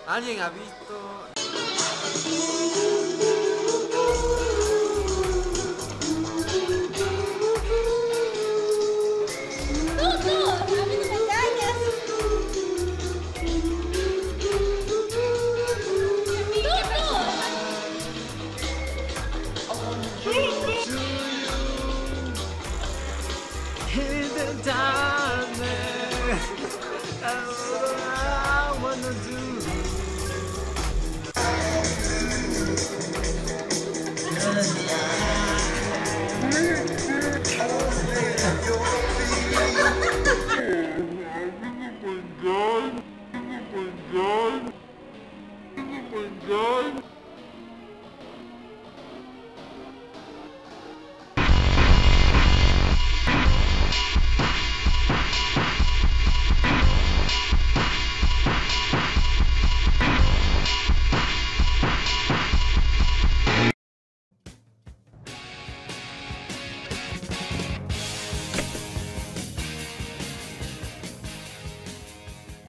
¿Alguien ha visto? ¡Tú! ¡A mí no me engañas! In the darkness, I wanna do